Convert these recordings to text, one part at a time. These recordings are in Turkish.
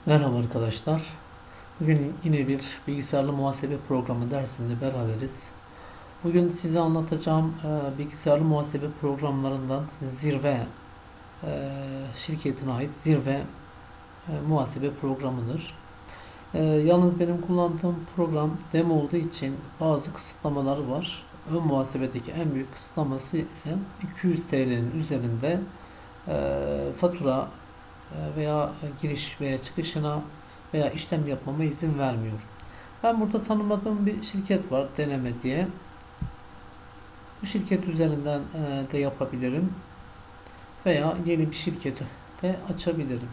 Merhaba arkadaşlar. Bugün yine bir bilgisayarlı muhasebe programı dersinde beraberiz. Bugün size anlatacağım bilgisayarlı muhasebe programlarından Zirve şirketine ait Zirve muhasebe programıdır. Yalnız benim kullandığım program demo olduğu için bazı kısıtlamaları var. Ön muhasebedeki en büyük kısıtlaması ise 200 TL'nin üzerinde fatura veya giriş veya çıkışına veya işlem yapmama izin vermiyor. Ben burada tanımladığım bir şirket var, Deneme diye. Bu şirket üzerinden de yapabilirim veya yeni bir şirketi de açabilirim.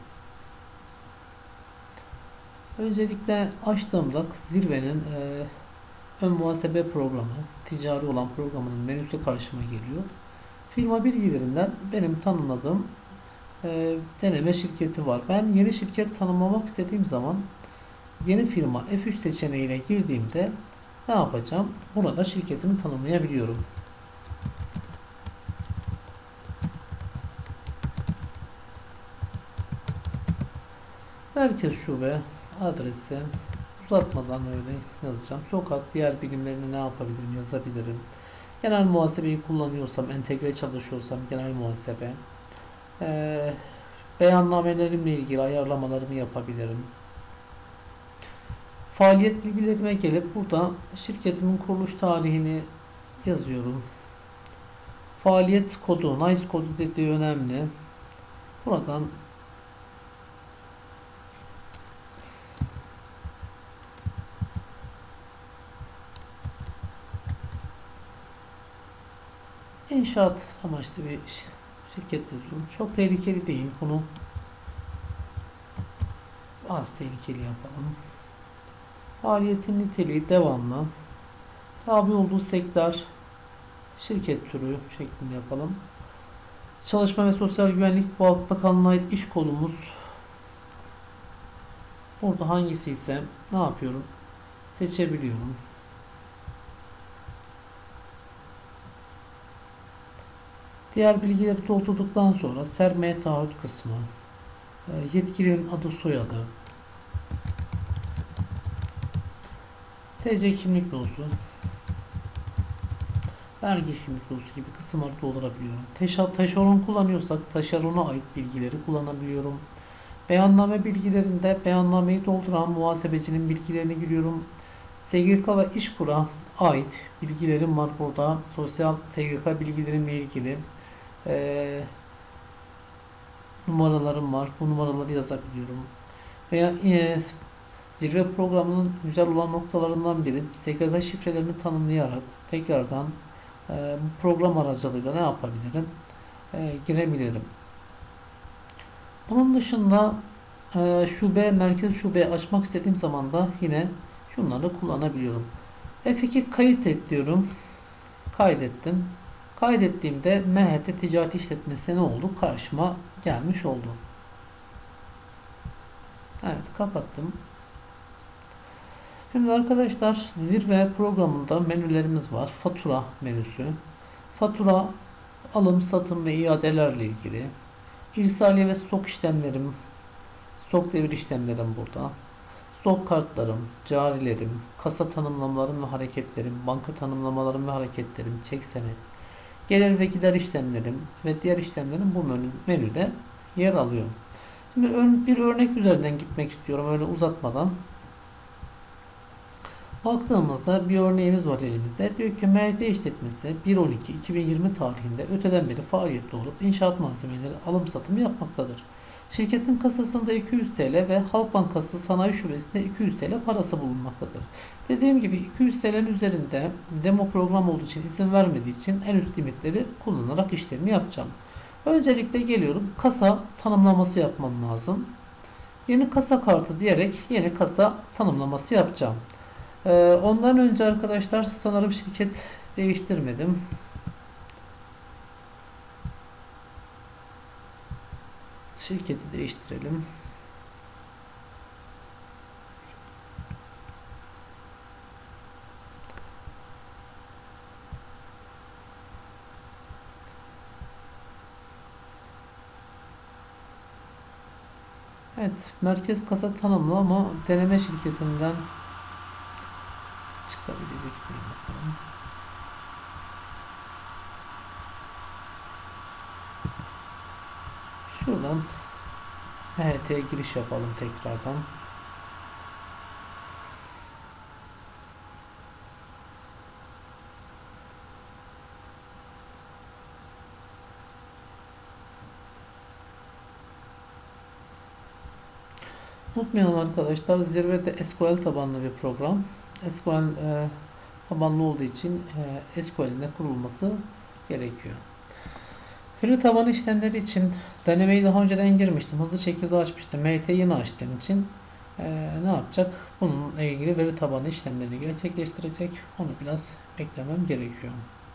Öncelikle açtığımda Zirve'nin ön muhasebe programı, ticari olan programının menüsü karşıma geliyor. Firma bilgilerinden benim tanımladığım deneme şirketi var. Ben yeni şirket tanımlamak istediğim zaman yeni firma F3 seçeneğine girdiğimde ne yapacağım? Burada şirketimi tanımlayabiliyorum. Merkez şube adresi uzatmadan öyle yazacağım. Sokak diğer birimlerini ne yapabilirim yazabilirim. Genel muhasebeyi kullanıyorsam, entegre çalışıyorsam genel muhasebe. Ee, Beyannamelerimle ilgili ayarlamalarımı yapabilirim. Faaliyet bilgilerime gelip burada şirketimin kuruluş tarihini yazıyorum. Faaliyet kodu, NICE kodu dediği önemli. Buradan inşaat amaçlı bir şirket yazıyorum. Çok tehlikeli değil. Bunu az tehlikeli yapalım. Faaliyetin niteliği devamlı. Tabi olduğu sektör, şirket türü şeklinde yapalım. Çalışma ve Sosyal Güvenlik Bakanlığı'na ait iş kolumuz. Burada hangisi ise ne yapıyorum? Seçebiliyorum. Diğer bilgileri doldurduktan sonra sermaye taahhüt kısmı, yetkilinin adı soyadı, TC kimlik dolusu, vergi kimlik dolusu gibi kısımları doldurabiliyorum. Taşeron kullanıyorsak taşerona ait bilgileri kullanabiliyorum. Beyanname bilgilerinde beyannameyi dolduran muhasebecinin bilgilerini giriyorum. SGK ve İşkur'a ait bilgilerim var burada. Sosyal SGK bilgilerimle ilgili numaralarım var. Bu numaraları yazabiliyorum. Veya Zirve programının güzel olan noktalarından biri SGK şifrelerini tanımlayarak tekrardan bu program aracılığıyla ne yapabilirim? Girebilirim. Bunun dışında merkez şube açmak istediğim zaman da yine şunları kullanabiliyorum. F2 kayıt et diyorum. Kaydettim. Kaydettiğimde MHT Ticaret İşletmesi ne oldu? Karşıma gelmiş oldu. Evet, kapattım. Şimdi arkadaşlar Zirve programında menülerimiz var. Fatura menüsü. Fatura alım, satım ve iadelerle ilgili. İrsaliye ve stok işlemlerim, stok devir işlemlerim burada. Stok kartlarım, carilerim, kasa tanımlamalarım ve hareketlerim, banka tanımlamalarım ve hareketlerim, çek senet, gelir ve gider işlemlerim ve diğer işlemlerim bu menüde yer alıyor. Şimdi bir örnek üzerinden gitmek istiyorum öyle uzatmadan. Baktığımızda bir örneğimiz var elimizde. Diyor ki MHT işletmesi 1.12.2020 tarihinde öteden beri faaliyette olup inşaat malzemeleri alım satımı yapmaktadır. Şirketin kasasında 200 TL ve Halk Bankası Sanayi Şubesi'nde 200 TL parası bulunmaktadır. Dediğim gibi 200 TL'nin üzerinde demo program olduğu için izin vermediği için en üst limitleri kullanarak işlemi yapacağım. Öncelikle geliyorum kasa tanımlaması yapmam lazım. Yeni kasa kartı diyerek yeni kasa tanımlaması yapacağım. Ondan önce arkadaşlar sanırım şirket değiştirmedim. Şirketi değiştirelim. Evet, merkez kasa tanımlı ama deneme şirketinden çıkabilecek miyim bakalım. Şuradan MHT'ye giriş yapalım tekrardan. Unutmayalım arkadaşlar, Zirve'de SQL tabanlı bir program. SQL tabanlı olduğu için SQL'in de kurulması gerekiyor. Veri tabanı işlemleri için denemeyi daha önceden girmiştim. Hızlı şekilde açmıştım. MT yeni açtığım için ne yapacak? Bununla ilgili veri tabanı işlemlerini gerçekleştirecek. Onu biraz beklemem gerekiyor.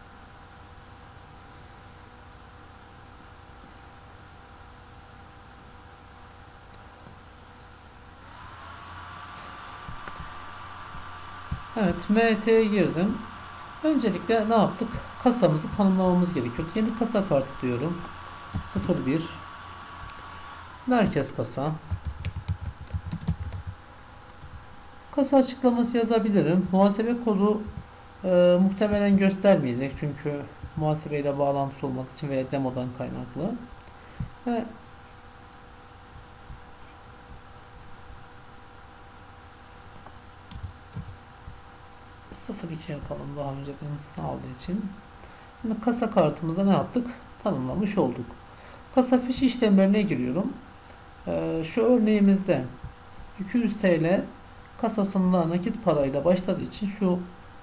Evet, MT'ye girdim. Öncelikle ne yaptık? Kasamızı tanımlamamız gerekiyor. Yeni kasa kartı diyorum. 01 merkez kasa. Kasa açıklaması yazabilirim. Muhasebe kodu muhtemelen göstermeyecek. Çünkü muhasebeyle bağlantısı olmadığı için veya demodan kaynaklı. Ve .02 yapalım daha önceden aldığı için. Şimdi kasa kartımıza ne yaptık? Tanımlamış olduk. Kasa fiş işlemlerine giriyorum. Şu örneğimizde 200 TL kasasında nakit parayla başladığı için şu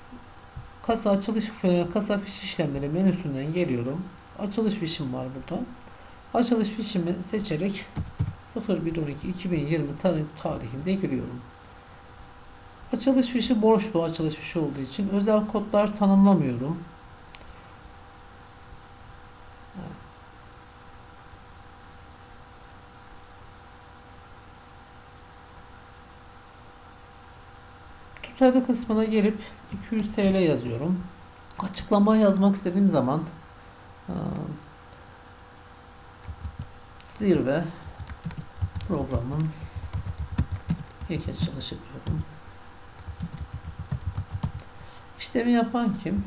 kasa fiş işlemleri menüsünden geliyorum. Açılış fişim var burada. Açılış fişimi seçerek 01.12.2020 tarihinde giriyorum. Açılış fişi borçlu açılış fişi olduğu için özel kodlar tanımlamıyorum. Tutarı kısmına gelip 200 TL yazıyorum. Açıklama yazmak istediğim zaman zirve programın ilk açılışı diyorum. İşlemi yapan kim?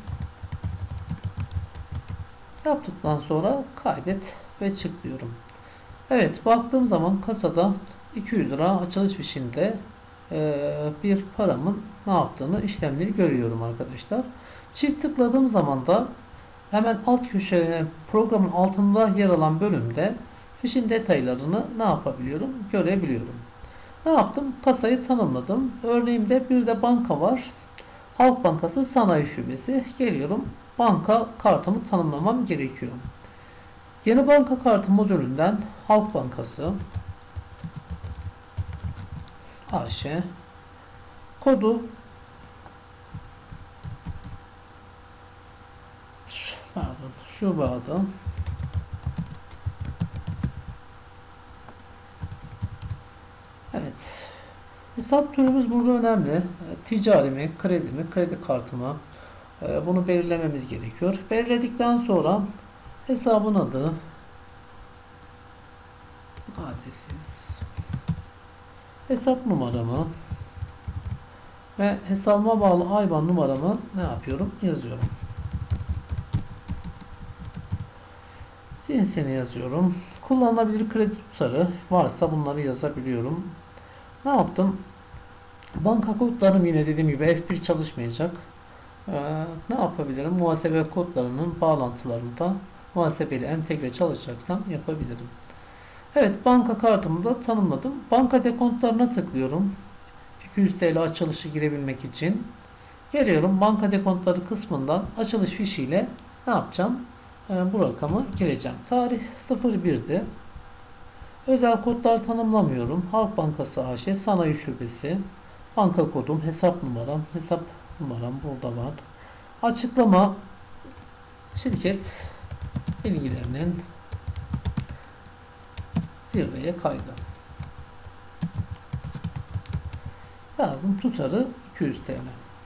Yaptıktan sonra kaydet ve çık diyorum. Evet, baktığım zaman kasada 200 lira açılış fişinde bir paramın ne yaptığını, işlemleri görüyorum arkadaşlar. Çift tıkladığım zaman da hemen alt köşe programın altında yer alan bölümde fişin detaylarını ne yapabiliyorum? Görebiliyorum. Ne yaptım? Kasayı tanımladım. Örneğimde bir de banka var. Halk Bankası Sanayi Şubesi. Geliyorum. Banka kartımı tanımlamam gerekiyor. Yeni banka kartı modülünden Halk Bankası AŞ kodu şube adı evet, hesap türümüz burada önemli. Ticari mi, kredi mi, kredi kartı mı? Bunu belirlememiz gerekiyor. Belirledikten sonra hesabın adı adresiz, hesap numaramı ve hesabıma bağlı IBAN numaramı ne yapıyorum? Yazıyorum. Cinsini yazıyorum. Kullanılabilir kredi tutarı varsa bunları yazabiliyorum. Ne yaptım? Banka kodlarım yine dediğim gibi F1 çalışmayacak. Ne yapabilirim? Muhasebe kodlarının bağlantılarını da muhasebeyle entegre çalışacaksam yapabilirim. Evet, banka kartımı da tanımladım. Banka dekontlarına tıklıyorum. 200 TL açılışı girebilmek için. Geliyorum banka dekontları kısmından açılış fişiyle ne yapacağım? Bu rakamı gireceğim. Tarih 01'di. Özel kodlar tanımlamıyorum. Halk Bankası AŞ Sanayi Şubesi. Banka kodum, hesap numaram burada var. Açıklama şirket bilgilerinin zirveye kaydı. Yazdım, tutarı 200 TL.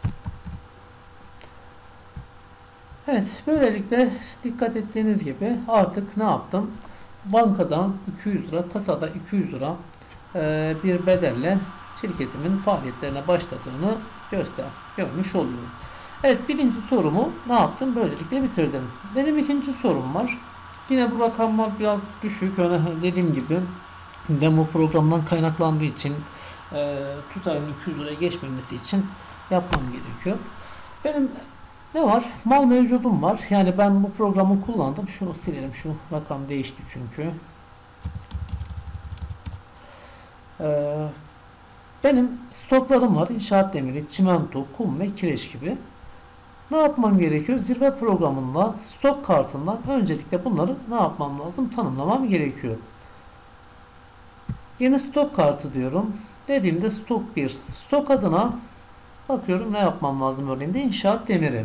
Evet, böylelikle dikkat ettiğiniz gibi artık ne yaptım? Bankadan 200 lira, kasada 200 lira bir bedelle şirketimin faaliyetlerine başladığını görmüş oluyorum. Evet, birinci sorumu ne yaptım? Böylelikle bitirdim. Benim ikinci sorum var. Yine bu rakamlar biraz düşük. Dediğim gibi demo programdan kaynaklandığı için tutarın 200 liraya geçmemesi için yapmam gerekiyor. Benim ne var? Mal mevcudum var. Yani ben bu programı kullandım. Şunu silelim. Şu rakam değişti çünkü. Benim stoklarım var. İnşaat demiri, çimento, kum ve kireç gibi. Ne yapmam gerekiyor? Zirve programında stok kartından öncelikle bunları ne yapmam lazım? Tanımlamam gerekiyor. Yeni stok kartı diyorum. Dediğimde stok 1. Stok adına bakıyorum ne yapmam lazım örneğinde inşaat demiri.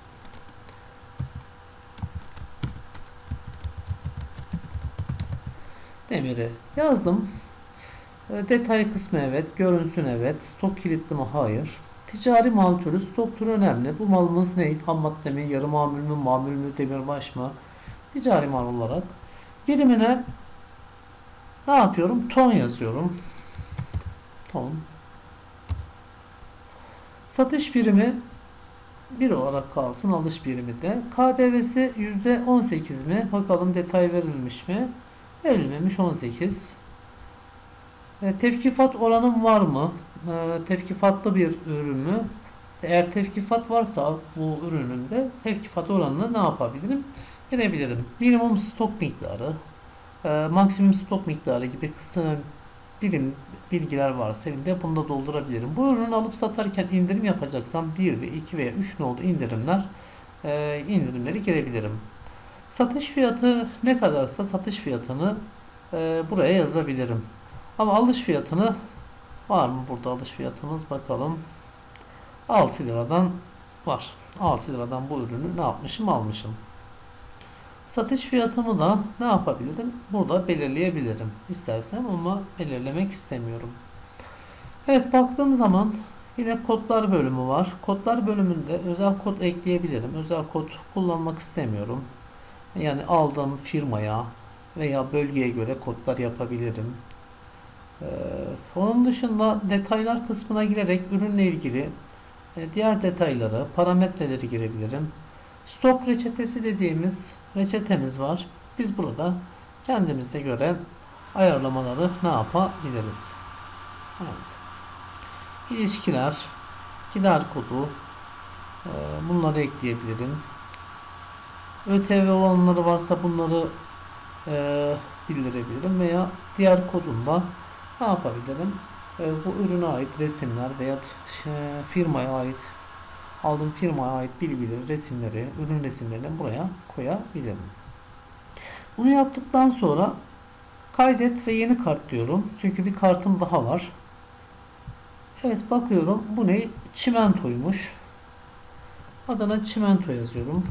Demiri yazdım. Detay kısmı evet. Görünsün evet. Stok kilitli mi? Hayır. Ticari mal türü, stok türü önemli. Bu malımız ne? Ham madde mi? Yarı mamul mü? Mamul mü? Demirbaş mı? Ticari mal olarak. Birimine ne yapıyorum? Ton yazıyorum. Ton. Satış birimi 1 olarak kalsın. Alış birimi de. KDV'si %18 mi? Bakalım detay verilmiş mi? Verilmemiş, 18. Tevkifat oranım var mı? Tevkifatlı bir ürün mü? Eğer tevkifat varsa bu ürünümde tevkifat oranını ne yapabilirim? Verebilirim. Minimum stok miktarı, maksimum stok miktarı gibi kısa birim bilgiler varsa elimde bunu da doldurabilirim. Bu ürünü alıp satarken indirim yapacaksam 1 ve 2 veya 3 nolu indirimleri girebilirim. Satış fiyatı ne kadarsa satış fiyatını buraya yazabilirim. Ama alış fiyatını var mı burada alış fiyatımız? Bakalım. 6 liradan var. 6 liradan bu ürünü ne yapmışım? Almışım. Satış fiyatımı da ne yapabilirim? Burada belirleyebilirim. İstersem ama belirlemek istemiyorum. Evet, baktığım zaman yine kodlar bölümü var. Kodlar bölümünde özel kod ekleyebilirim. Özel kod kullanmak istemiyorum. Yani aldığım firmaya veya bölgeye göre kodlar yapabilirim. Onun dışında detaylar kısmına girerek ürünle ilgili diğer detayları, parametreleri girebilirim. Stok reçetesi dediğimiz reçetemiz var. Biz burada kendimize göre ayarlamaları ne yapabiliriz? Evet. İlişkiler, gider kodu, bunları ekleyebilirim. ÖTV olanları varsa bunları bildirebilirim veya diğer kodunda ne yapabilirim? Bu ürüne ait resimler veya firmaya ait aldığım firmaya ait bilgileri, resimleri, ürün resimlerini buraya koyabilirim. Bunu yaptıktan sonra kaydet ve yeni kart diyorum. Çünkü bir kartım daha var. Evet, bakıyorum. Bu ne? Çimentoymuş. Adına çimento yazıyorum.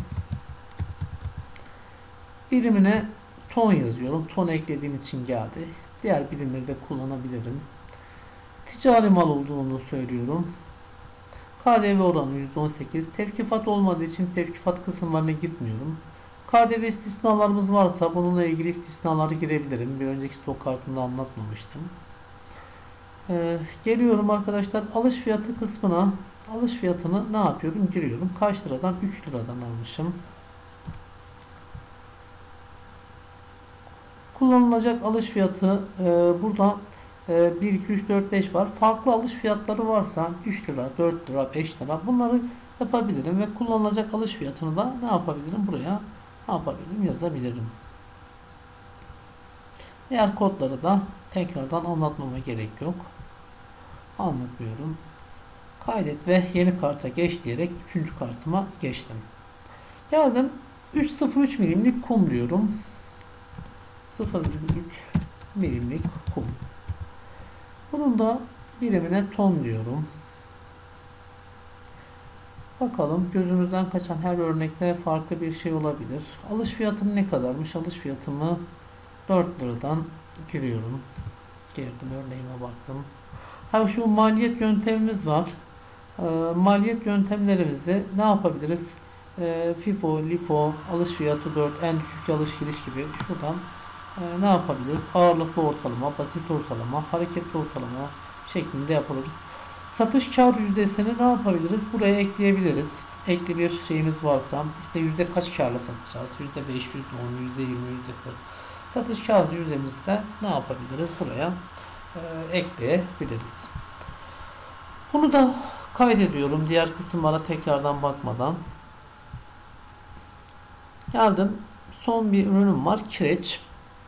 Birimine ton yazıyorum. Ton eklediğim için geldi. Diğer birimleri de kullanabilirim. Ticari mal olduğunu söylüyorum. KDV oranı %18. Tevkifat olmadığı için tevkifat kısımlarına gitmiyorum. KDV istisnalarımız varsa bununla ilgili istisnaları girebilirim. Bir önceki stok kartımda anlatmamıştım. Geliyorum arkadaşlar alış fiyatı kısmına. Alış fiyatını ne yapıyorum? Giriyorum. Kaç liradan? 3 liradan almışım. Kullanılacak alış fiyatı burada 1, 2, 3, 4, 5 var. Farklı alış fiyatları varsa 3 lira, 4 lira, 5 lira bunları yapabilirim ve kullanılacak alış fiyatını da ne yapabilirim? Buraya ne yapabilirim? Yazabilirim. Diğer kodları da tekrardan anlatmama gerek yok. Anlatmıyorum. Kaydet ve yeni karta geç diyerek 3. kartıma geçtim. Geldim 303 milimlik kum diyorum. 0,3 milimlik kum. Bunun da birimine ton diyorum. Bakalım gözümüzden kaçan her örnekte farklı bir şey olabilir. Alış fiyatım ne kadarmış? Alış fiyatımı 4 liradan giriyorum. Girdim, örneğime baktım. Şu maliyet yöntemimiz var. Maliyet yöntemlerimizi ne yapabiliriz? FIFO, LIFO, alış fiyatı 4, en düşük alış giriş gibi şuradan ne yapabiliriz? Ağırlıklı ortalama, basit ortalama, hareketli ortalama şeklinde yapabiliriz. Satış kar yüzdesini ne yapabiliriz? Buraya ekleyebiliriz. Ekli bir şeyimiz varsa işte yüzde kaç karla satacağız? %5, %10, %20, %40. Satış kar yüzdemizde ne yapabiliriz? Buraya ekleyebiliriz. Bunu da kaydediyorum. Diğer kısımlara tekrardan bakmadan. Geldim. Son bir ürünüm var. Kireç.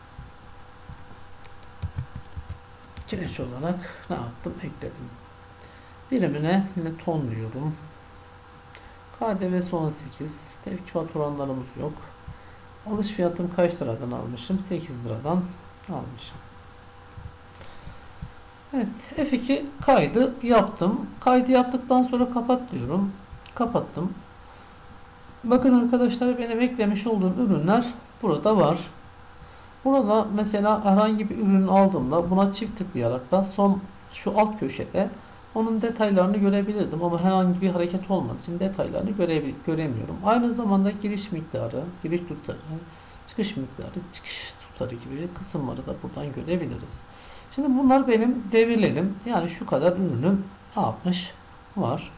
Kireç olarak ne yaptım? Ekledim. Birimine yine tonluyorum. KDV'si 18. Tevkifat oranlarımız yok. Alış fiyatım kaç liradan almışım? 8 liradan almışım. Evet, F2 kaydı yaptım. Kaydı yaptıktan sonra kapat diyorum. Kapattım. Bakın arkadaşlar, benim eklemiş olduğum ürünler burada var. Burada mesela herhangi bir ürün aldığımda buna çift tıklayarak da şu alt köşede onun detaylarını görebilirdim ama herhangi bir hareket olmadığı için detaylarını göremiyorum. Aynı zamanda giriş miktarı, giriş tutarı, çıkış miktarı, çıkış tutarı gibi kısımları da buradan görebiliriz. Şimdi bunlar benim devirlerim. Yani şu kadar ürünüm ne yapmış var.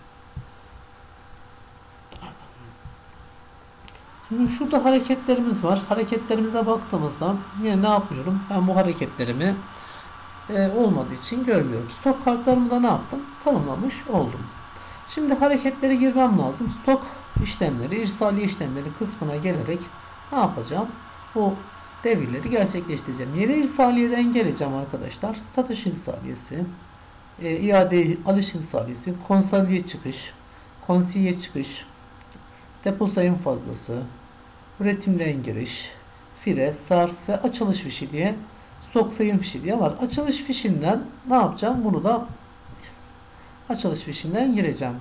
Şimdi şurada hareketlerimiz var. Hareketlerimize baktığımızda yine ne yapıyorum? Ben bu hareketlerimi olmadığı için görmüyorum. Stok kartlarımı da ne yaptım? Tanımlamış oldum. Şimdi hareketlere girmem lazım. Stok işlemleri, irsaliye işlemleri kısmına gelerek ne yapacağım? Bu devirleri gerçekleştireceğim. Yeni irsaliyeden geleceğim arkadaşlar. Satış irsaliyesi, iade alış irsaliyesi, konsolide çıkış, konsiye çıkış, depo sayım fazlası, üretimden giriş, fire, sarf ve açılış fişi diye stok sayım fişi diye var. Açılış fişinden ne yapacağım? Bunu da açılış fişinden gireceğim.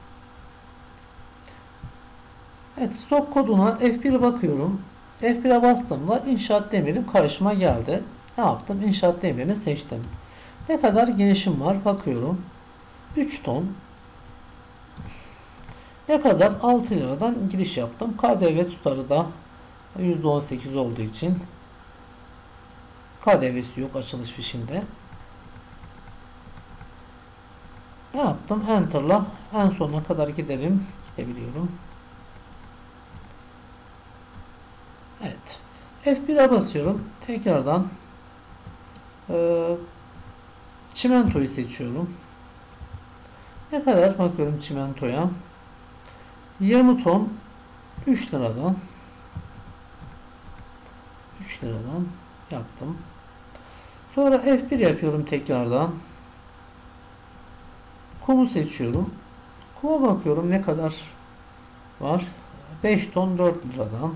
Evet, stok koduna F1'e bakıyorum. F1'e bastığımda inşaat demirim karşıma geldi. Ne yaptım? İnşaat demirini seçtim. Ne kadar genişim var? Bakıyorum. 3 ton. Ne kadar? 6 liradan giriş yaptım. KDV tutarı da %18 olduğu için KDV'si yok açılış fişinde. Ne yaptım? Enter'la en sonuna kadar gidebiliyorum. Evet. F1'e basıyorum. Tekrardan çimentoyu seçiyorum. Ne kadar? Bakıyorum çimentoya. 20 ton 3 liradan yaptım. Sonra F1 yapıyorum tekrardan. Kumu seçiyorum. Kuma bakıyorum ne kadar var. 5 ton 4 liradan.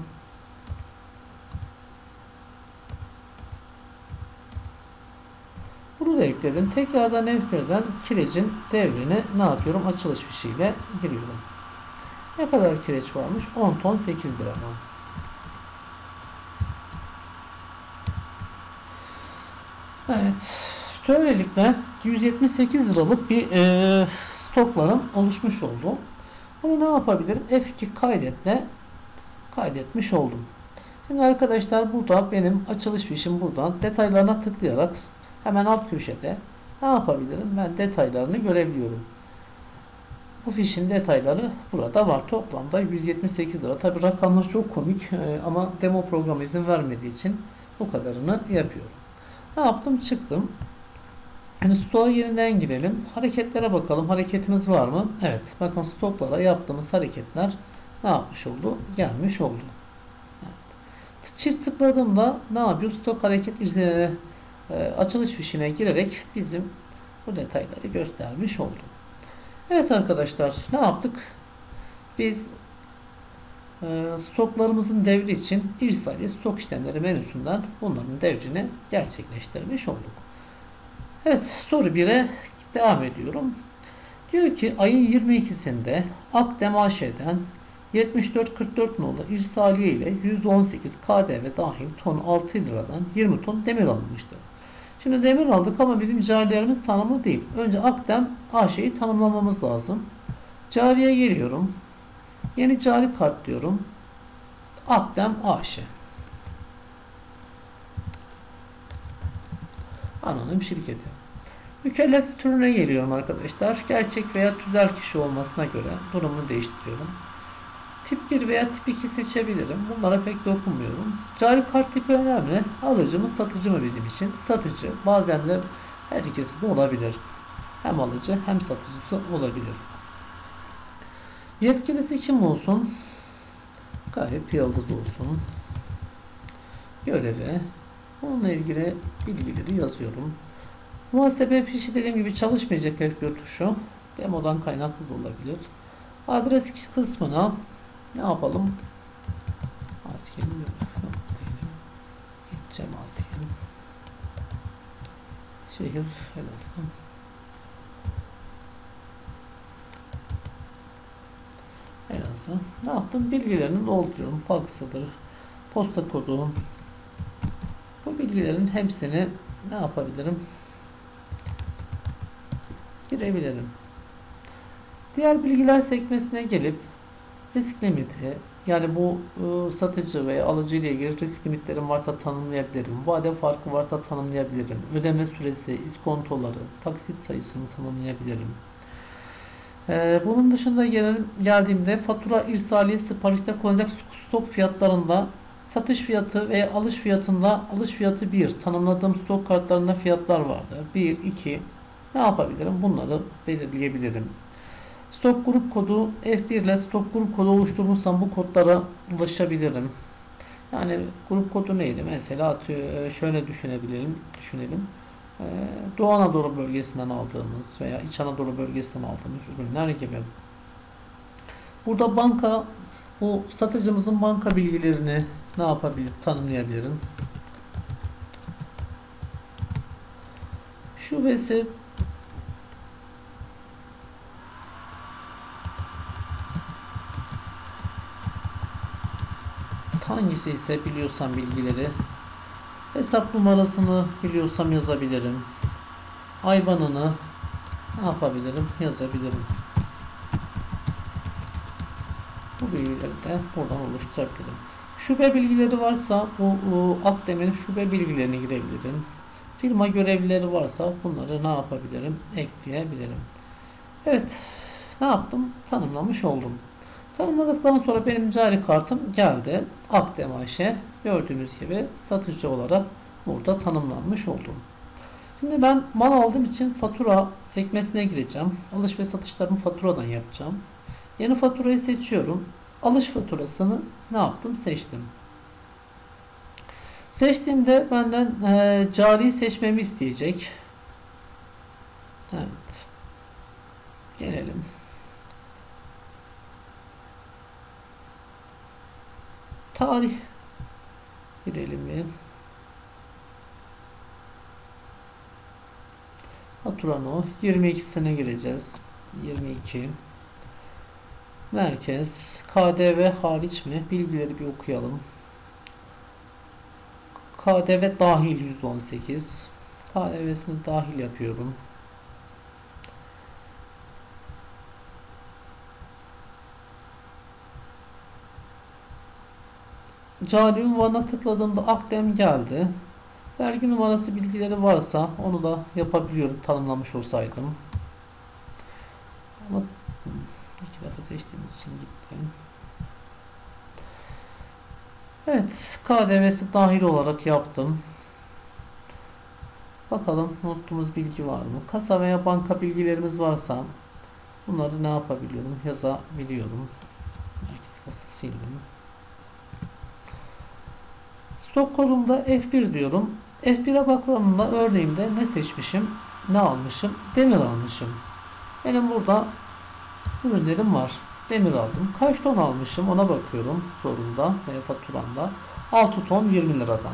Bunu da ekledim. Tekrardan F1'den kirecin devrini ne yapıyorum? Açılış fişiyle giriyorum. Ne kadar kireç varmış? 10 ton 8 liradan. Evet. Böylelikle 178 liralık bir stoklarım oluşmuş oldu. Bunu ne yapabilirim? F2 kaydetle kaydetmiş oldum. Şimdi arkadaşlar, burada benim açılış fişim buradan detaylarına tıklayarak hemen alt köşede ne yapabilirim? Ben detaylarını görebiliyorum. Bu fişin detayları burada var. Toplamda 178 lira. Tabi rakamlar çok komik ama demo programı izin vermediği için bu kadarını yapıyorum. Ne yaptım? Çıktım. Yani stoğa yeniden girelim. Hareketlere bakalım. Hareketimiz var mı? Evet. Bakın, stoklara yaptığımız hareketler ne yapmış oldu? Gelmiş oldu. Evet. Çift tıkladığımda ne yapıyor? Stok hareket açılış fişine girerek bizim bu detayları göstermiş oldu. Evet arkadaşlar, ne yaptık? Biz stoklarımızın devri için irsaliye stok işlemleri menüsünden bunların devrini gerçekleştirmiş olduk. Evet, soru 1'e devam ediyorum. Diyor ki ayın 22'sinde Akdem AŞ'den 74-44 nolu irsaliye ile %18 KDV dahil ton 6 liradan 20 ton demir alınmıştır. Şimdi demir aldık ama bizim carilerimiz tanımlı değil. Önce Akdem AŞ'yi tanımlamamız lazım. Cariye geliyorum. Yeni cari kart diyorum. Akdem AŞ. Anonim şirketi. Mükellef türüne geliyorum arkadaşlar. Gerçek veya tüzel kişi olmasına göre durumunu değiştiriyorum. Tip 1 veya tip 2 seçebilirim. Bunlara pek dokunmuyorum. Cari kart tipi önemli. Alıcı mı satıcı mı bizim için? Satıcı. Bazen de her ikisi de olabilir. Hem alıcı hem satıcısı olabilir. Yetkilisi kim olsun? Galip Yıldız olsun. Görevi. Onunla ilgili bilgileri yazıyorum. Muhasebe fişi dediğim gibi çalışmayacak F1 tuşu. Demodan kaynaklı da olabilir. Adres kısmına ne yapalım? Askerim yok. Gideceğim askerim. Şehir Elazığ. Elazığ. Ne yaptım? Bilgilerini dolduruyorum. Faksıdır. Posta kodu. Bu bilgilerin hepsini ne yapabilirim? Girebilirim. Diğer bilgiler sekmesine gelip risk limiti, yani bu satıcı ve alıcı ile ilgili risk limitlerim varsa tanımlayabilirim. Vade farkı varsa tanımlayabilirim. Ödeme süresi, iskontoları, taksit sayısını tanımlayabilirim. Bunun dışında geldiğimde fatura irsaliye siparişte kullanacak stok fiyatlarında satış fiyatı ve alış fiyatında alış fiyatı 1 tanımladığım stok kartlarında fiyatlar vardı. 1, 2 ne yapabilirim? Bunları belirleyebilirim. Stok grup kodu F1 ile stok grup kodu oluşturmuşsam bu kodlara ulaşabilirim. Yani grup kodu neydi? Mesela şöyle düşünelim. Doğu Anadolu bölgesinden aldığımız veya İç Anadolu bölgesinden aldığımız ürünler gibi. Burada banka, bu satıcımızın banka bilgilerini ne yapabilir? Tanımlayabilirim. Şubesi hangisi ise biliyorsam bilgileri, hesap numarasını biliyorsam yazabilirim. IBAN'ını ne yapabilirim? Yazabilirim. Bu bilgileri de buradan oluşturabilirim. Şube bilgileri varsa bu Akdem'in şube bilgilerini girebilirim. Firma görevlileri varsa bunları ne yapabilirim? Ekleyebilirim. Evet. Ne yaptım? Tanımlamış oldum. Tanımladıktan sonra benim cari kartım geldi. Akdem AŞ gördüğünüz gibi satıcı olarak burada tanımlanmış oldum. Şimdi ben mal aldığım için fatura sekmesine gireceğim. Alış ve satışlarımı faturadan yapacağım. Yeni faturayı seçiyorum. Alış faturasını ne yaptım? Seçtim. Seçtiğimde benden cari seçmemi isteyecek. Evet. Gelelim. Tarih girelim bir. Faturan o. 22'sine gireceğiz. 22. Merkez. KDV hariç mi? Bilgileri bir okuyalım. KDV dahil %18. KDV'sini dahil yapıyorum. Cari unvana tıkladığımda Akdem geldi. Vergi numarası bilgileri varsa onu da yapabiliyorum tanımlamış olsaydım. Ama iki defa seçtiğimiz için gitti. Evet, KDV'si dahil olarak yaptım. Bakalım unuttuğumuz bilgi var mı? Kasa veya banka bilgilerimiz varsa bunları ne yapabiliyorum? Yazabiliyorum. Merkez kasa sildim. Stok kodumda F1 diyorum. F1'e baktığımda örneğimde ne seçmişim? Ne almışım? Demir almışım. Benim burada ürünlerim var. Demir aldım. Kaç ton almışım? Ona bakıyorum sorumda veya faturamda. 6 ton 20 liradan.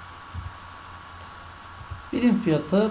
Birim fiyatı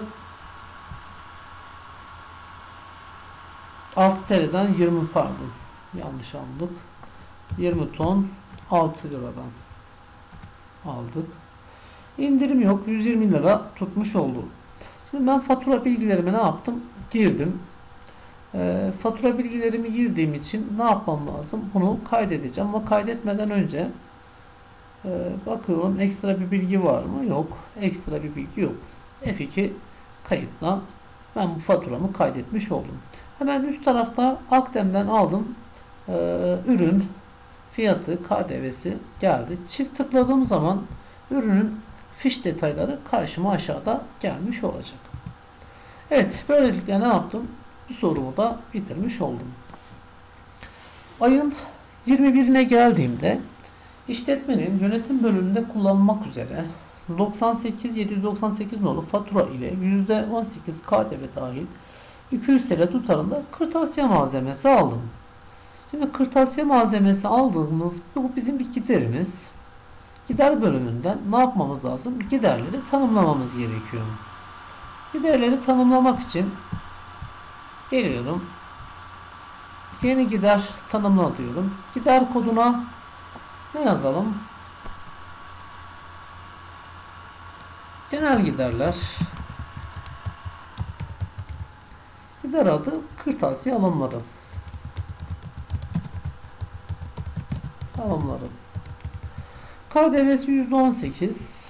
6 TL'den 20 pardon. Yanlış aldık. 20 ton 6 liradan aldık. İndirim yok. 120 lira tutmuş oldu. Şimdi ben fatura bilgilerimi ne yaptım? Girdim. Fatura bilgilerimi girdiğim için ne yapmam lazım? Bunu kaydedeceğim ama kaydetmeden önce bakıyorum ekstra bir bilgi var mı? Yok. Ekstra bir bilgi yok. F2 kayıtla ben bu faturamı kaydetmiş oldum. Hemen üst tarafta Akdem'den aldım. Ürün fiyatı, KDV'si geldi. Çift tıkladığım zaman ürünün fiş detayları karşıma aşağıda gelmiş olacak. Evet, böylelikle ne yaptım? Bu sorumu da bitirmiş oldum. Ayın 21'ine geldiğimde işletmenin yönetim bölümünde kullanılmak üzere 98.798 nolu fatura ile %18 KDV dahil 200 TL tutarında kırtasiye malzemesi aldım. Şimdi kırtasiye malzemesi aldığımız bu bizim bir giderimiz. Gider bölümünden ne yapmamız lazım? Giderleri tanımlamamız gerekiyor. Giderleri tanımlamak için geliyorum. Yeni gider tanımla diyorum. Gider koduna ne yazalım? Genel giderler. Gider adı kırtasiye alımları. Alımları. KDV'si %18.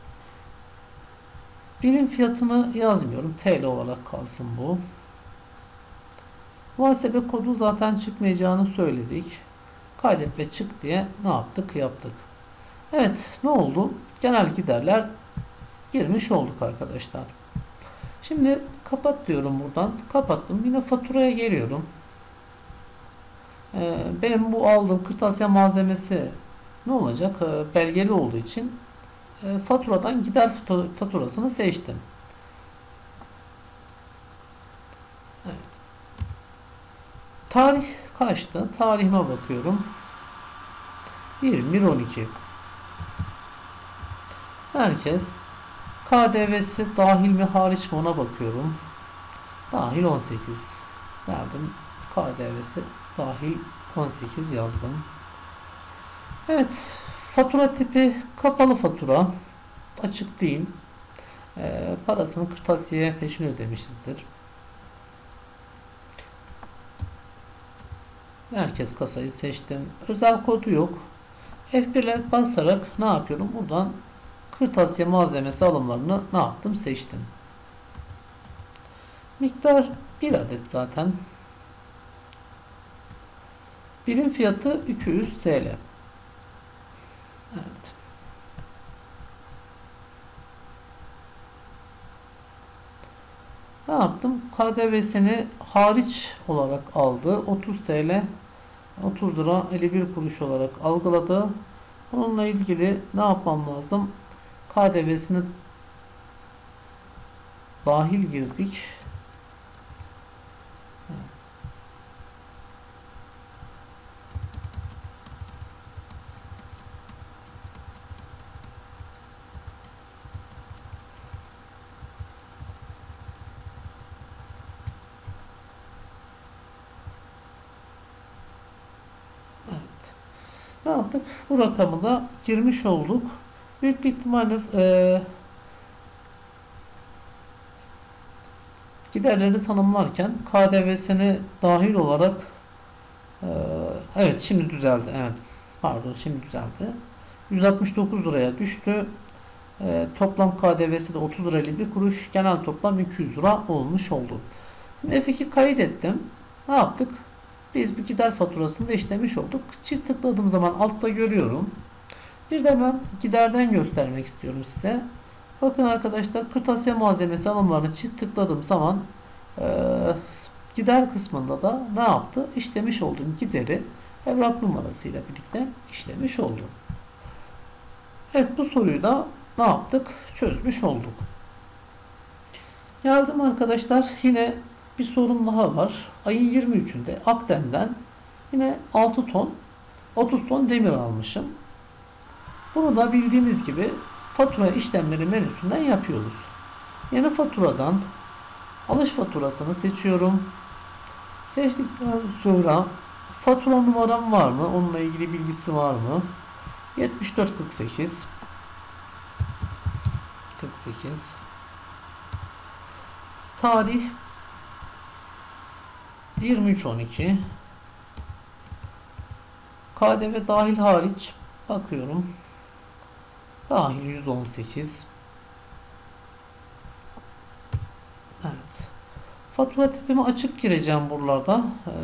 Birim fiyatını yazmıyorum. TL olarak kalsın bu. Muhasebe kodu zaten çıkmayacağını söyledik. Kaydet ve çık diye ne yaptık? Yaptık. Evet, ne oldu? Genel giderler girmiş olduk arkadaşlar. Şimdi kapat diyorum buradan. Kapattım. Yine faturaya geliyorum. Benim bu aldığım kırtasiye malzemesi ne olacak? Belgeli olduğu için faturadan gider faturasını seçtim. Evet. Tarih kaçtı? Tarihime bakıyorum. 21.12. Merkez KDV'si dahil mi hariç mi ona bakıyorum. Dahil 18. Geldim. KDV'si dahil 18 yazdım. Evet. Fatura tipi kapalı fatura. Açık değil. Parasını kırtasiyeye peşin ödemişizdir. Merkez kasayı seçtim. Özel kodu yok. F1'e basarak ne yapıyorum? Buradan kırtasiye malzemesi alımlarını ne yaptım? Seçtim. Miktar 1 adet zaten. Birim fiyatı 200 TL. Evet. Ne yaptım? KDV'sini hariç olarak aldı. 30 TL 30 lira 51 kuruş olarak algıladı. Bununla ilgili ne yapmam lazım? KDV'sini dahil girdik. Ne yaptık? Bu rakamı da girmiş olduk. Büyük bir ihtimalle giderleri tanımlarken KDV'sini dahil olarak evet şimdi düzeldi. Evet. Pardon şimdi düzeldi. 169 liraya düştü. Toplam KDV'si de 30 lira 51 kuruş. Genel toplam 200 lira olmuş oldu. Şimdi F2 kaydettim. Ne yaptık? Biz bir gider faturasını da işlemiş olduk. Çift tıkladığım zaman altta görüyorum. Bir de ben giderden göstermek istiyorum size. Bakın arkadaşlar kırtasiye malzemesi alımlarını çift tıkladığım zaman gider kısmında da ne yaptı? İşlemiş olduğum gideri evrak numarasıyla birlikte işlemiş oldum. Evet bu soruyu da ne yaptık? Çözmüş olduk. Yardım arkadaşlar yine bir sorun daha var. Ayın 23'ünde Akdem'den yine 6 ton 30 ton demir almışım. Bunu da bildiğimiz gibi fatura işlemleri menüsünden yapıyoruz. Yeni faturadan alış faturasını seçiyorum. Seçtikten sonra fatura numaram var mı? Onunla ilgili bilgisi var mı? 7448 48 tarih 23.12 KDV dahil hariç bakıyorum. Dahil %18 Fatura tipimi açık gireceğim buralarda.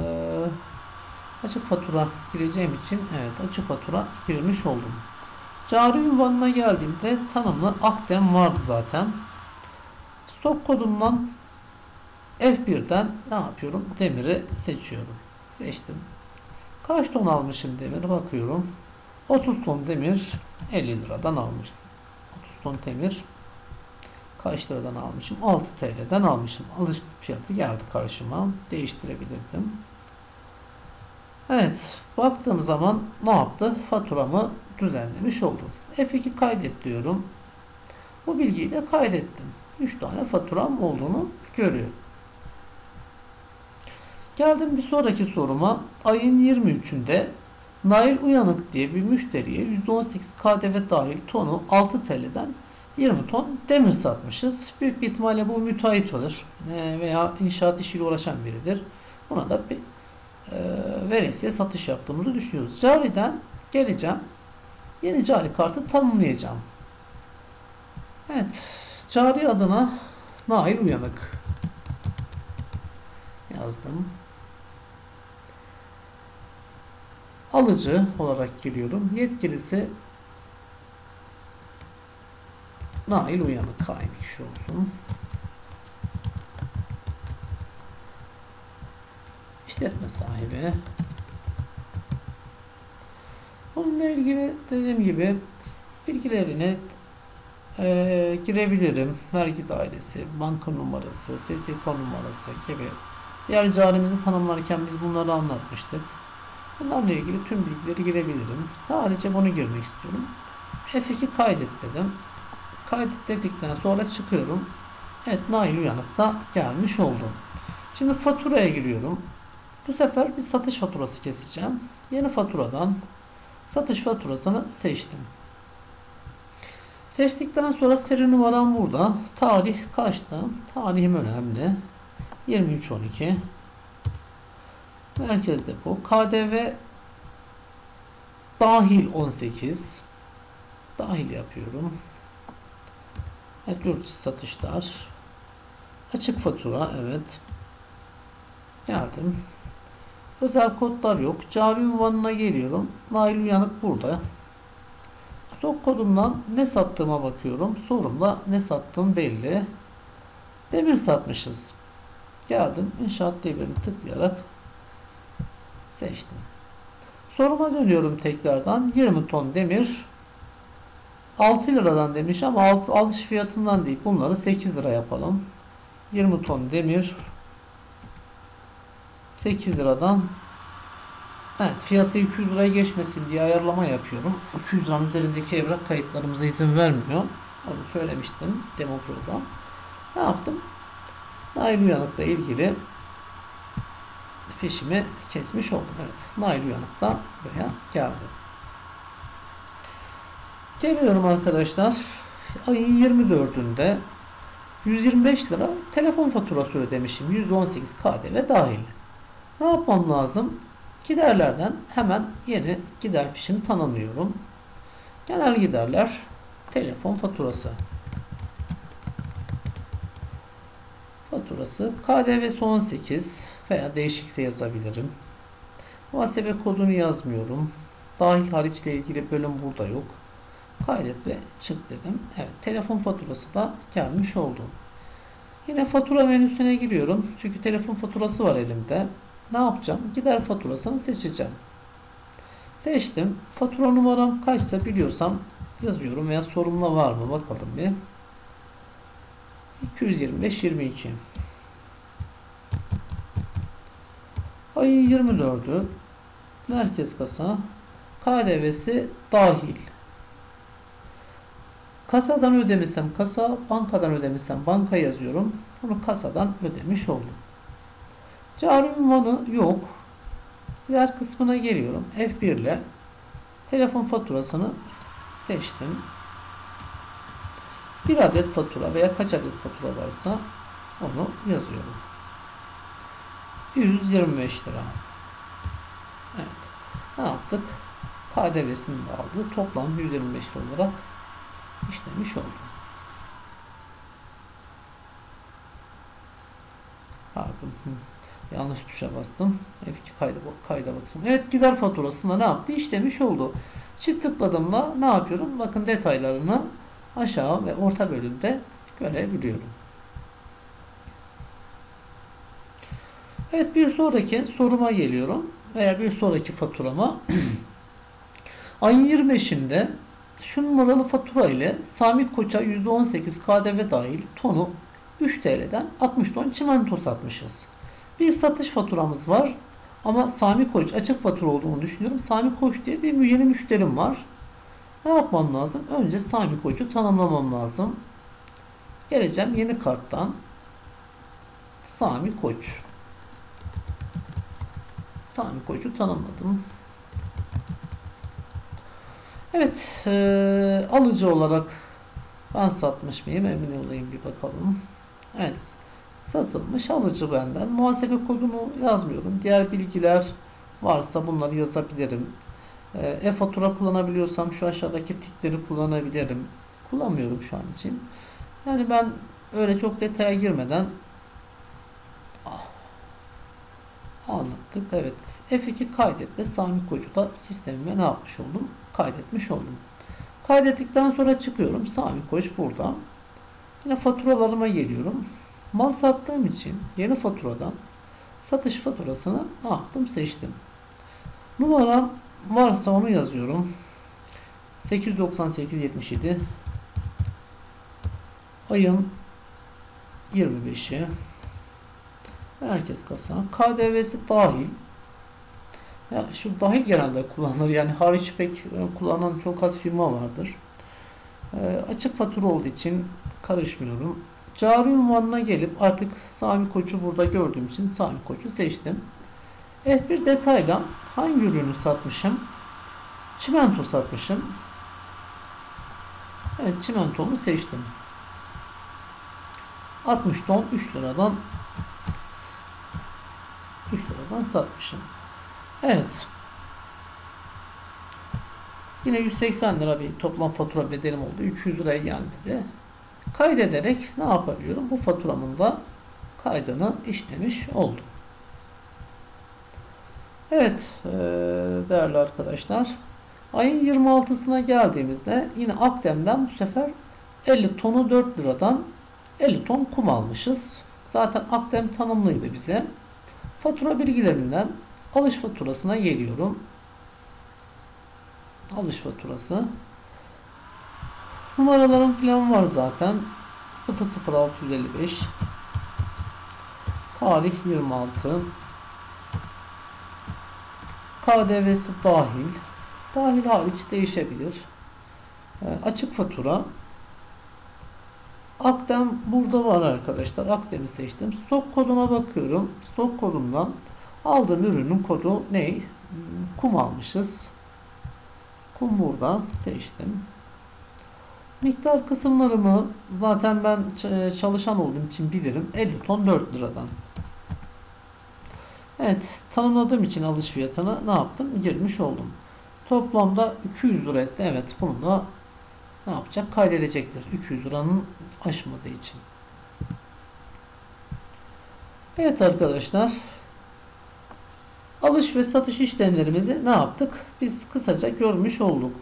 Açık fatura gireceğim için evet açık fatura girmiş oldum. Cari ünvanına geldiğimde tanımlı akdem vardı zaten. Stok kodumdan F1'den ne yapıyorum? Demiri seçiyorum. Seçtim. Kaç ton almışım demir bakıyorum. 30 ton demir 50 liradan almışım. 30 ton demir kaç liradan almışım? 6 TL'den almışım. Alış fiyatı geldi karşıma. Değiştirebilirdim. Evet. Baktığım zaman ne yaptı? Faturamı düzenlemiş oldum. F2 kaydet diyorum. Bu bilgiyi de kaydettim. 3 tane faturam olduğunu görüyorum. Geldim bir sonraki soruma. Ayın 23'ünde Nail Uyanık diye bir müşteriye %18 KDV dahil tonu 6 TL'den 20 ton demir satmışız. Büyük bir ihtimalle bu müteahhit olur veya inşaat işiyle uğraşan biridir. Buna da bir veresiye satış yaptığımızı düşünüyoruz. Cariden geleceğim. Yeni cari kartı tanımlayacağım. Evet. Cari adına Nail Uyanık yazdım. Alıcı olarak giriyorum. Yetkilisi Nail Uyanık aynı kişi olsun. İşletme sahibi. Bununla ilgili dediğim gibi bilgilerini girebilirim. Vergi dairesi, banka numarası, SSK numarası gibi. Diğer carimizi tanımlarken biz bunları anlatmıştık. Bunlarla ilgili tüm bilgileri girebilirim. Sadece bunu girmek istiyorum. F2 kaydet dedim. Kaydet dedikten sonra çıkıyorum. Evet, Nail Uyanık'ta gelmiş oldum. Şimdi faturaya giriyorum. Bu sefer bir satış faturası keseceğim. Yeni faturadan satış faturasını seçtim. Seçtikten sonra seri numaram burada. Tarih kaçtı? Tarihim önemli. 23.12. Merkez depo. KDV dahil 18. Dahil yapıyorum. Evet, yurt dışı satışlar. Açık fatura, evet. Geldim. Özel kodlar yok. Cari ünvanına geliyorum. Nail Uyanık burada. Stok kodumdan ne sattığıma bakıyorum. Sorumda ne sattığım belli. Demir satmışız. Geldim. İnşaat demirini tıklayarak seçtim. Soruma dönüyorum tekrardan. 20 ton demir 6 liradan demiş ama alış fiyatından değil. Bunları 8 lira yapalım. 20 ton demir 8 liradan, evet, fiyatı 200 liraya geçmesin diye ayarlama yapıyorum. 200 liranın üzerindeki evrak kayıtlarımıza izin vermiyor. Onu söylemiştim demo program. Ne yaptım? Nail Uyanık'la ilgili fişimi kesmiş oldum. Evet, Nail Uyanık'la buraya geldim. Geliyorum arkadaşlar. Ayın 24'ünde 125 lira telefon faturası ödemişim. %18 KDV dahil. Ne yapmam lazım? Giderlerden hemen yeni gider fişini tanımlıyorum. Genel giderler, telefon faturası. Faturası KDV'si 18 veya değişikse yazabilirim. Muhasebe kodunu yazmıyorum. Dahil hariçle ilgili bölüm burada yok. Kaydet ve çık dedim. Evet, telefon faturası da gelmiş oldu. Yine fatura menüsüne giriyorum. Çünkü telefon faturası var elimde. Ne yapacağım? Gider faturasını seçeceğim. Seçtim. Fatura numaram kaçsa biliyorsam yazıyorum veya sorumla var mı bakalım bir. 225-22. Ayın 24'ü. Merkez kasa. KDV'si dahil. Kasadan ödemişsem kasa, bankadan ödemişsem banka yazıyorum. Bunu kasadan ödemiş oldum. Cari ünvanı yok. Gider kısmına geliyorum. F1 ile telefon faturasını seçtim. Bir adet fatura veya kaç adet fatura varsa onu yazıyorum. 125 lira. Evet. Ne yaptık? KDV'sini de aldı. Toplam 125 lira olarak işlemiş oldum. Pardon. Yanlış tuşa bastım. F2 kayda baksın. Evet, gider faturasında ne yaptı? İşlemiş oldu. Çift tıkladığımda ne yapıyorum? Bakın detaylarını aşağı ve orta bölümde görebiliyorum. Evet, bir sonraki soruma geliyorum. Veya bir sonraki faturama. Ayın 25'inde şu numaralı fatura ile Sami Koç'a %18 KDV dahil tonu 3 TL'den 60 ton çimento satmışız. Bir satış faturamız var. Ama Sami Koç açık fatura olduğunu düşünüyorum. Sami Koç diye bir yeni müşterim var. Ne yapmam lazım? Önce Sami Koç'u tanımlamam lazım. Geleceğim yeni karttan. Sami Koç. Sami Koç'u tanımladım. Evet, alıcı olarak ben satmış mıyım? Emin olayım, bir bakalım. Evet, satılmış, alıcı benden. Muhasebe kodunu yazmıyorum. Diğer bilgiler varsa bunları yazabilirim. E-fatura kullanabiliyorsam şu aşağıdaki tikleri kullanabilirim. Kullanmıyorum şu an için. Yani ben öyle çok detaya girmeden anlattık. Evet. F2 kaydetle Sami Koç'u da sistemime ne yapmış oldum? Kaydetmiş oldum. Kaydettikten sonra çıkıyorum. Sami Koç burada. Yine faturalarıma geliyorum. Mal sattığım için yeni faturadan satış faturasını ne yaptım? Seçtim. Numaram varsa onu yazıyorum. 898.77 ayın 25'i merkez kasa. KDV'si dahil. Ya şu dahil genelde kullanılır. Yani hariç pek kullanan çok az firma vardır. Açık fatura olduğu için karışmıyorum. Cari unvanına gelip artık Sami Koç'u burada gördüğüm için Sami Koç'u seçtim. F1 detayla hangi ürünü satmışım? Çimento satmışım. Evet, çimentomu seçtim. 60 ton 3 liradan satmışım. Evet. Yine 180 lira bir toplam fatura bedelim oldu. 200 liraya gelmedi. Kaydederek ne yapabiliyorum? Bu faturamın da kaydını işlemiş oldum. Evet, değerli arkadaşlar. Ayın 26'sına geldiğimizde yine Akdem'den bu sefer 50 tonu 4 liradan 50 ton kum almışız. Zaten Akdem tanımlıydı bize. Fatura bilgilerinden alış faturasına geliyorum. Alış faturası. Numaralarım falan var zaten. 00655 tarih 26 KDV'si dahil. Dahil hariç değişebilir. Açık fatura. Akdem burada var arkadaşlar. Akdem'i seçtim. Stok koduna bakıyorum. Stok kodumdan aldığım ürünün kodu ne? Kum almışız. Kum burada seçtim. Miktar kısımlarımı zaten ben çalışan olduğum için bilirim. 50 ton 4 liradan. Evet, tanımladığım için alış fiyatını ne yaptım? Girmiş oldum. Toplamda 200 lira etti. Evet, bunu da ne yapacak? Kaydedecektir. 200 liranın aşmadığı için. Evet arkadaşlar. Alış ve satış işlemlerimizi ne yaptık? Biz kısaca görmüş olduk.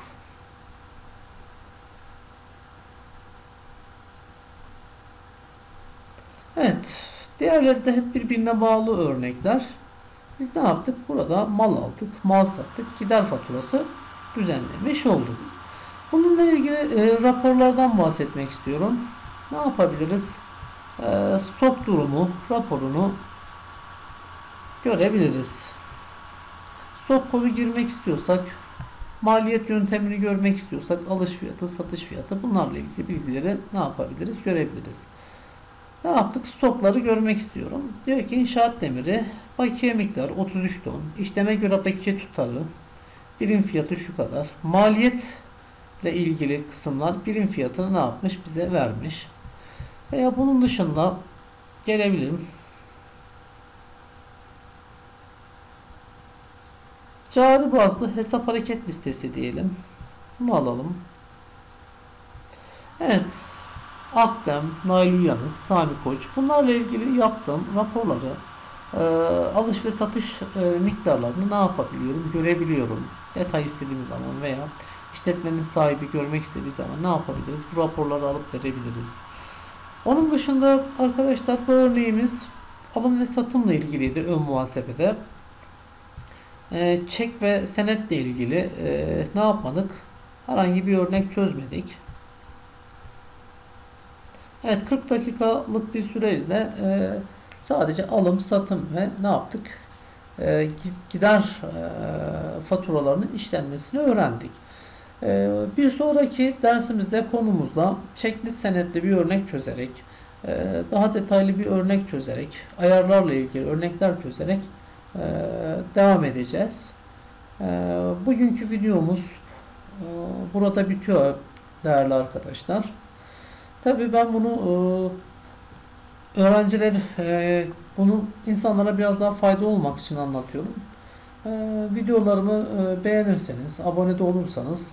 Evet. Diğerleri de hep birbirine bağlı örnekler. Biz ne yaptık? Burada mal aldık, mal sattık, gider faturası düzenlemiş olduk. Bununla ilgili raporlardan bahsetmek istiyorum. Ne yapabiliriz? Stok durumu raporunu görebiliriz. Stok kodu girmek istiyorsak, maliyet yöntemini görmek istiyorsak, alış fiyatı, satış fiyatı, bunlarla ilgili bilgileri ne yapabiliriz? Görebiliriz. Ne yaptık? Stokları görmek istiyorum. Diyor ki inşaat demiri, bakiye miktarı 33 ton, işleme göre bakiye tutarı, birim fiyatı şu kadar. Maliyetle ilgili kısımlar birim fiyatını ne yapmış? Bize vermiş. Veya bunun dışında gelebilirim. Cari bazlı hesap hareket listesi diyelim. Bunu alalım. Evet. Akdem, Nail Uyanık, Sami Koç, bunlarla ilgili yaptığım raporları, alış ve satış miktarlarını ne yapabiliyorum, görebiliyorum. Detay istediğim zaman veya işletmenin sahibi görmek istediği zaman ne yapabiliriz? Bu raporları alıp verebiliriz. Onun dışında arkadaşlar, bu örneğimiz alım ve satımla ilgiliydi ön muhasebede. Çek ve senetle ilgili ne yapmadık? Herhangi bir örnek çözmedik. Evet, 40 dakikalık bir süreyle sadece alım, satım ve ne yaptık? Gider faturalarının işlenmesini öğrendik. Bir sonraki dersimizde konumuzla çekli senetli bir örnek çözerek, daha detaylı bir örnek çözerek, ayarlarla ilgili örnekler çözerek devam edeceğiz. Bugünkü videomuz burada bitiyor değerli arkadaşlar. Tabii ben bunu öğrenciler bunu insanlara biraz daha fayda olmak için anlatıyorum. Videolarımı beğenirseniz, abone de olursanız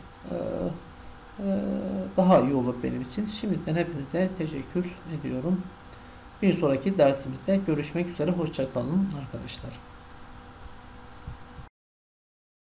daha iyi olur benim için. Şimdiden hepinize teşekkür ediyorum. Bir sonraki dersimizde görüşmek üzere. Hoşça kalın arkadaşlar.